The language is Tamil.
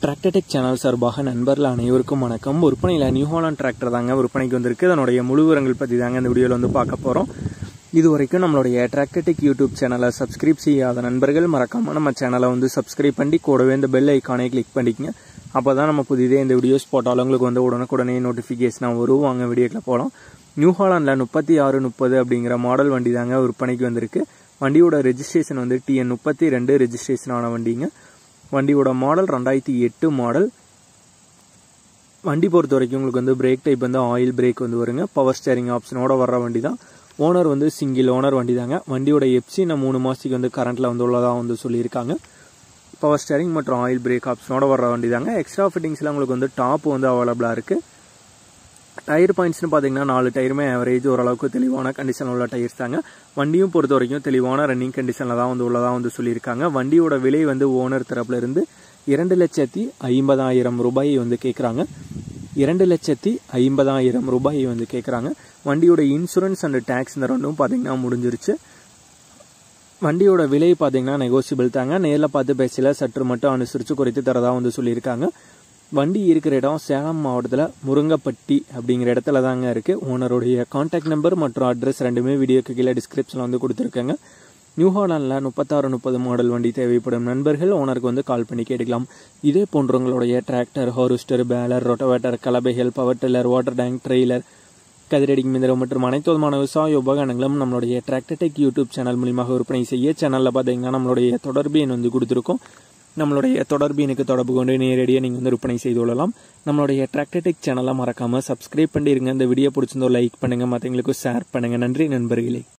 டிராக்டர்டெக் சேனல் சார்பாக நண்பர்கள் அனைவருக்கும் வணக்கம். விற்பனையில் நியூ ஹாலண்ட் டிராக்டர் தாங்க விற்பனைக்கு வந்திருக்கு. அதனுடைய முழு விவரங்கள் பற்றி தாங்க இந்த வீடியோவில் வந்து பார்க்க போகிறோம். இது வரைக்கும் நம்மளுடைய டிராக்டர்டெக் யூடியூப் சேனலை சப்ஸ்கிரைப் செய்யாத நண்பர்கள் மறக்காமல் நம்ம சேனலை வந்து சப்ஸ்கிரைப் பண்ணி கூடவே இந்த பெல் ஐக்கானை கிளிக் பண்ணிக்கங்க. அப்போ தான் நம்ம புதிதே இந்த வீடியோஸ் போட்டாலும் உங்களுக்கு வந்து உடனுக்குடனே நோட்டிஃபிகேஷனாக வரும். வாங்க வீடியோக்கில் போகலாம். நியூ ஹாலண்டில் 3630 அப்படிங்கிற மாடல் வண்டி தாங்க விற்பனைக்கு வந்திருக்கு. வண்டியோட ரெஜிஸ்ட்ரேஷன் வந்து TN 32 ரெஜிஸ்ட்ரேஷன் ஆன வண்டிங்க. வண்டியோட மாடல் 2008 மாடல். வண்டி பொறுத்த வரைக்கும் உங்களுக்கு வந்து பிரேக் டைப் வந்து ஆயில் பிரேக் வந்து வருங்க. பவர் ஸ்டேரிங் ஆப்ஷனோட வர்ற வண்டி தான். ஓனர் வந்து சிங்கிள் ஓனர் வண்டி தாங்க. வண்டியோட எஃப்சி இன்னும் 3 மாதத்துக்கு வந்து கரண்ட்டில் வந்து உள்ளதாக வந்து சொல்லியிருக்காங்க. பவர் ஸ்டேரிங் மற்றும் ஆயில் பிரேக் ஆப்ஷனோட வர்ற வண்டி தாங்க. எக்ஸ்ட்ரா ஃபிட்டிங்ஸில் உங்களுக்கு வந்து டாப் வந்து அவைலபிளாக இருக்குது. டயர் பாயிண்ட்ஸ்னு பார்த்தீங்கன்னா 4 டயருமே ஆவரேஜ் ஓரளவுக்கு தெளிவான கண்டிஷனில் உள்ள டயர்ஸ் தாங்க. வண்டியும் பொறுத்த வரைக்கும் தெளிவான ரன்னிங் கண்டிஷனில் தான் வந்து உள்ளதாக வந்து சொல்லியிருக்காங்க. வண்டியோட விலை வந்து ஓனர் தரப்புல இருந்து 2,50,000 ரூபாயை வந்து கேட்குறாங்க. 2,50,000 ரூபாயை வந்து கேட்குறாங்க. வண்டியோட இன்சூரன்ஸ் அண்ட் டேக்ஸ் இந்த ரெண்டும் பார்த்தீங்கன்னா முடிஞ்சிருச்சு. வண்டியோட விலை பார்த்தீங்கன்னா நெகோசியபிள் தாங்க. நேரில் பார்த்து பேசல சற்று மட்டும் அனுசரித்து குறைத்து தரதாக வந்து சொல்லியிருக்காங்க. வண்டி இருக்கிற இடம் சேலம் மாவட்டத்தில் முருங்கப்பட்டி அப்படிங்கிற இடத்துல தாங்க இருக்குது. ஓனருடைய கான்டாக்ட் நம்பர் மற்றும் அட்ரஸ் ரெண்டுமே வீடியோக்கு கீழே டிஸ்கிரிப்ஷனில் வந்து கொடுத்துருக்காங்க. நியூ ஹாலண்டில் 3630 மாடல் வண்டி தேவைப்படும் நண்பர்கள் ஓனருக்கு வந்து கால் பண்ணி கேட்டுக்கலாம். இதே போன்றவங்களுடைய டிராக்டர், ஹார்வெஸ்டர், பேலர், ரொட்டவேட்டர், கலபைகள், power tiller, water tank, trailer, கதிரடி மிந்திரம் மற்றும் அனைத்து விதமான விவசாய உபகரணங்களும் நம்மளுடைய டிராக்டர்டெக் யூடியூப் சேனல் மூலியமாக விற்பனை செய்ய சேனலில் பார்த்தீங்கன்னா நம்மளுடைய தொடர்பு எண் வந்து கொடுத்துருக்கோம். நம்மளுடைய தொடர்பு எனக்கு தொடர்பு கொண்டு நேரடியாக நீங்கள் வந்து விற்பனை செய்து கொள்ளலாம். நம்மளுடைய டிராக்டர்டெக் சேனலை மறக்காமல் சப்ஸ்கிரைப் பண்ணிடுங்க. இந்த வீடியோ பிடிச்சிருந்தோ லைக் பண்ணுங்கள், மற்றவங்களுக்கும் ஷேர் பண்ணுங்கள். நன்றி நண்பர்களே.